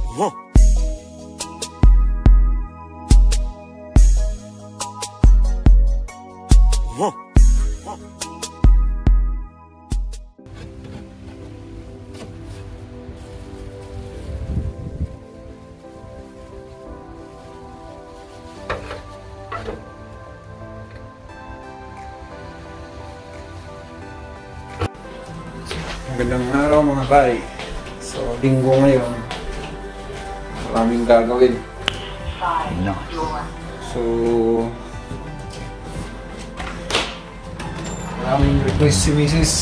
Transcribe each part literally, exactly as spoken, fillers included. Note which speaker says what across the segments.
Speaker 1: Huh. Huh. Huh.
Speaker 2: Magandang araw mga bay. So, linggo ngayon. Maraming gagawin.
Speaker 3: No.
Speaker 2: So, maraming request si Missus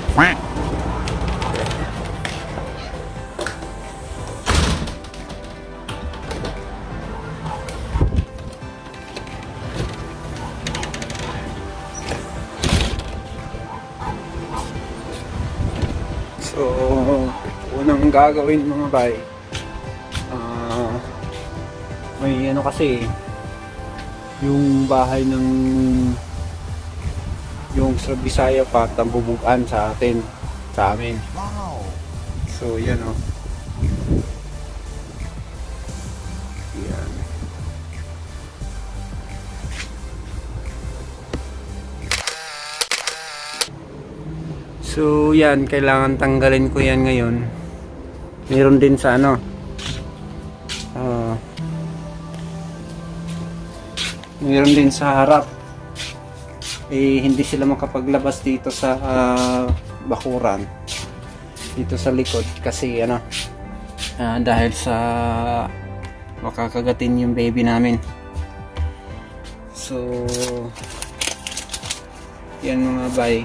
Speaker 2: So, unang gagawin mga bay, uh, may ano kasi, yung bahay ng yung sa Bisaya pa, tambubugan sa atin, sa amin.
Speaker 3: Wow.
Speaker 2: So, yan o. Yan. So, yan. Kailangan tanggalin ko yan ngayon. Meron din sa ano. Uh, meron din sa harap. Eh, hindi sila makapaglabas dito sa uh, bakuran. Dito sa likod. Kasi, ano, uh, dahil sa makakagatin yung baby namin. So, yan mga bay.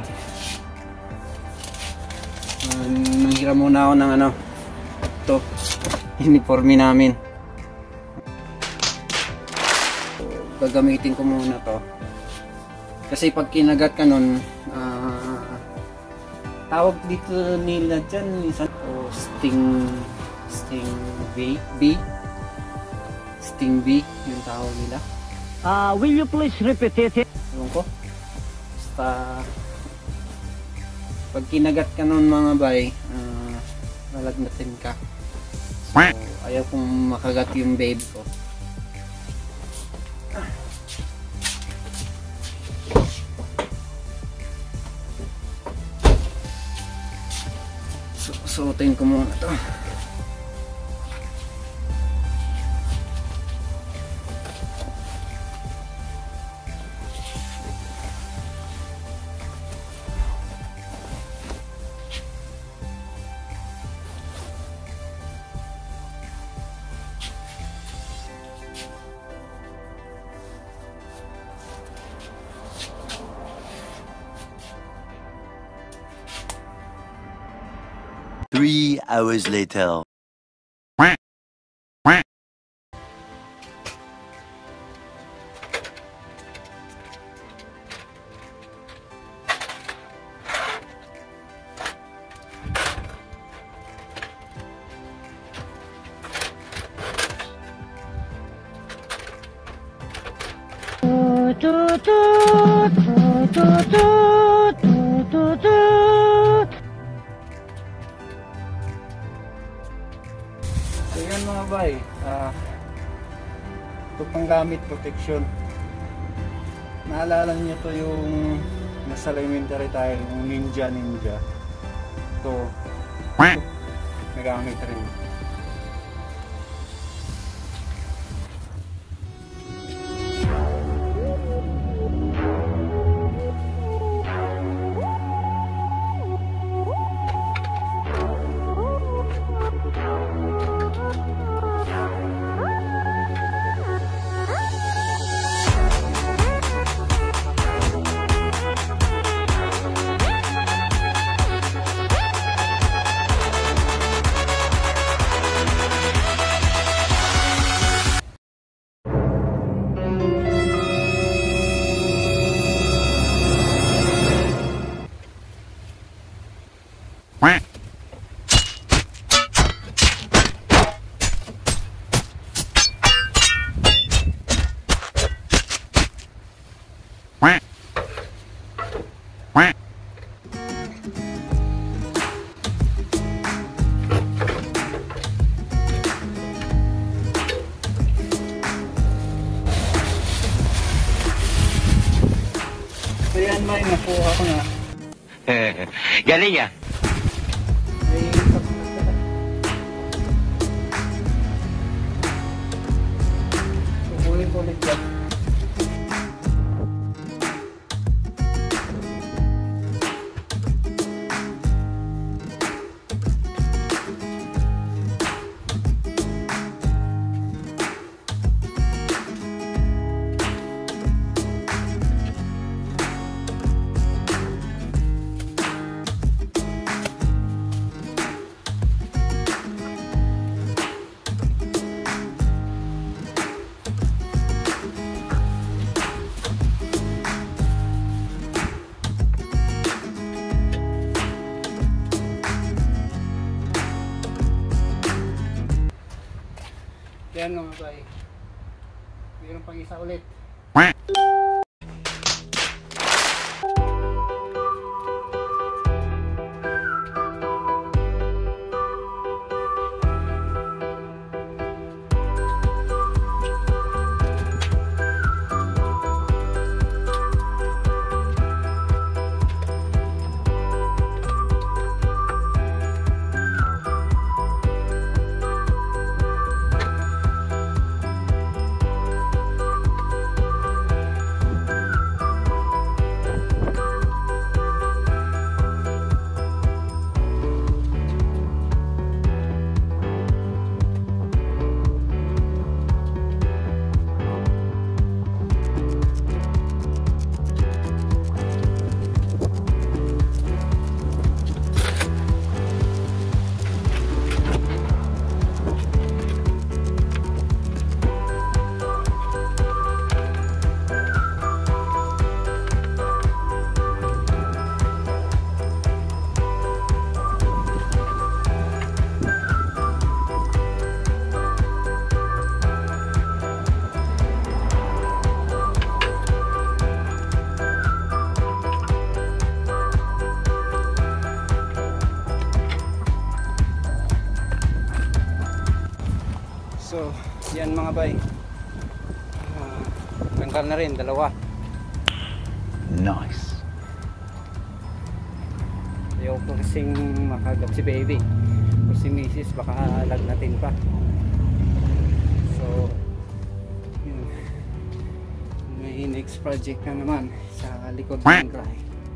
Speaker 2: Uh, nanghiram muna ako ng ano ito, uniforme namin. So, gagamitin ko muna to kasi pag kinagat ka nun, uh, tawag dito nila dyan minsan o sting sting B B sting B yung tawag nila.
Speaker 3: Uh, will you please repeat it?
Speaker 2: Ewan ko, basta pag kinagat ka nun mga bay, uh, malagnatin ka. So, ayaw kong makagat yung baby ko. So, suotin ko muna to.
Speaker 1: Three hours later.
Speaker 2: So yan mga bay, uh, ito pang gamit protection. Naalala niyo to yung nasa elementary tayo, yung ninja ninja. Ito, nagamit rin.
Speaker 1: Galing ah.
Speaker 2: May kukulit-kulit yan. Yan mga bay. Mayroon pang isa ulit. So, yan mga bay. Uh, tangkal na rin, dalawa.
Speaker 3: Nice.
Speaker 2: Ayaw ko kasing makagat si baby. O si misis baka lagnatin pa. So, yun. May next project na naman sa likod ng grahe.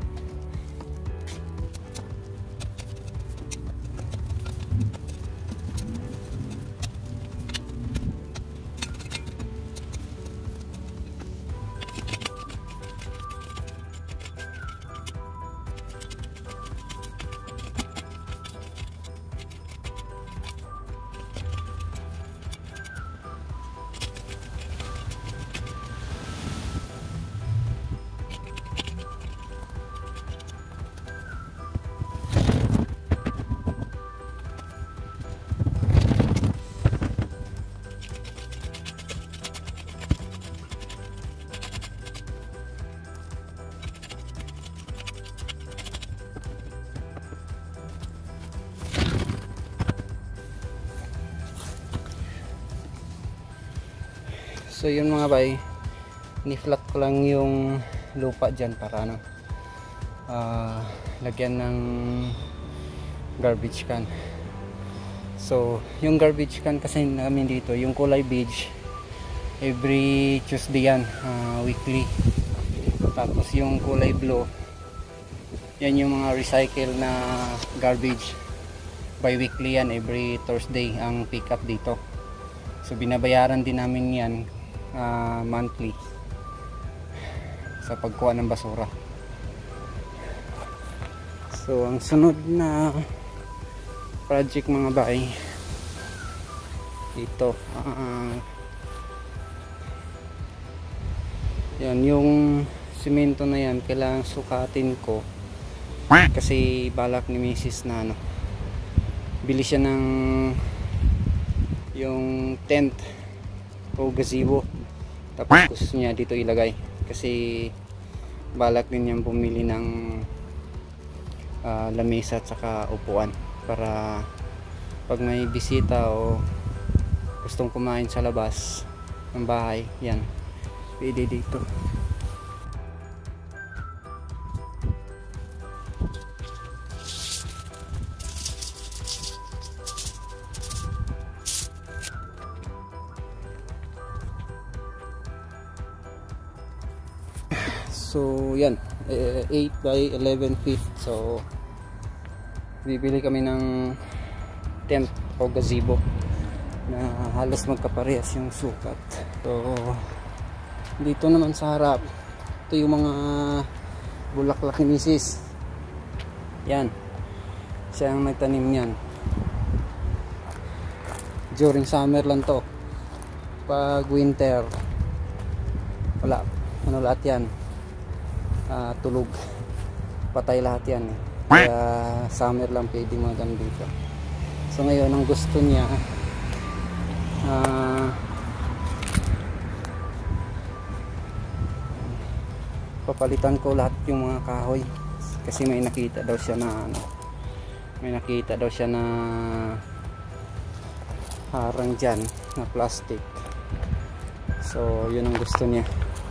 Speaker 2: So yun mga bay, ni-flat ko lang yung lupa dyan para ano, uh, lagyan ng garbage can. So yung garbage can kasi namin dito, yung kulay beige, every Tuesday yan, uh, weekly. Tapos yung kulay blue, yan yung mga recycle na garbage, bi-weekly yan, every Thursday ang pick up dito. So binabayaran din namin yan Uh, monthly sa pagkuha ng basura. So ang sunod na project mga bay ito, uh, yan yung simento na yan, kailangan sukatin ko kasi balak ni misis na ano, bili siya ng yung tent o gazebo, tapos gusto niya dito ilagay kasi balak din niyang bumili ng uh, lamesa at saka upuan para pag may bisita o gustong kumain sa labas ng bahay, yan, pwede dito. So yan, eh, eight by eleven feet. So bibili kami ng tent o gazebo na halos magkaparehas yung sukat. So dito naman sa harap, ito yung mga bulaklak ni misis. Yan, siya ang nagtanim niyan. During summer lang to. Pag winter, wala, ano lahat yan, uh, tulog, patay lahat yan eh. Kaya summer lang pwede maganda dito. So ngayon ang gusto niya, uh, papalitan ko lahat yung mga kahoy kasi may nakita daw siya na ano, may nakita daw siya na harang dyan na plastic. So yun ang gusto niya.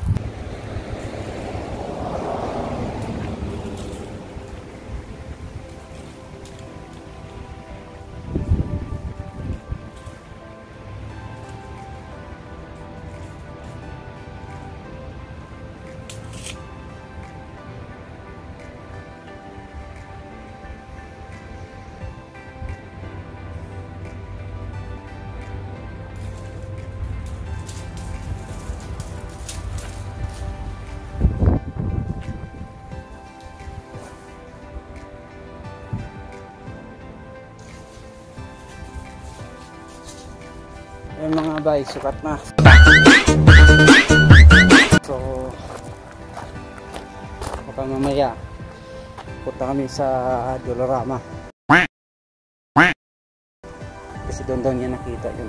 Speaker 2: Yung mga bay, sukat na. So baka mamaya punta kami sa Dolorama kasi doon daw niya nakita yun.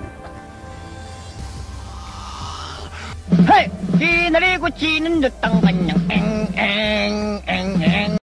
Speaker 3: Hey! Sinaligot sinundot ang kanyang eng eng eng eng.